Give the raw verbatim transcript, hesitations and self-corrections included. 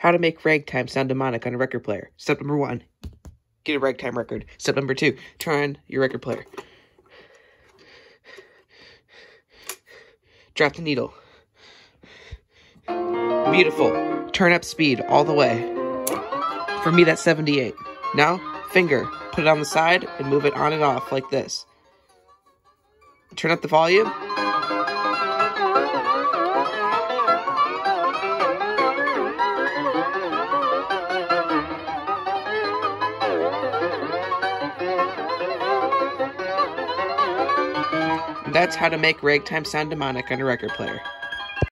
How to make ragtime sound demonic on a record player. Step number one, get a ragtime record. Step number two, turn on your record player. Drop the needle. Beautiful. Turn up speed all the way. For me, that's seventy-eight. Now, finger. Put it on the side and move it on and off like this. Turn up the volume. That's how to make ragtime sound demonic on a record player.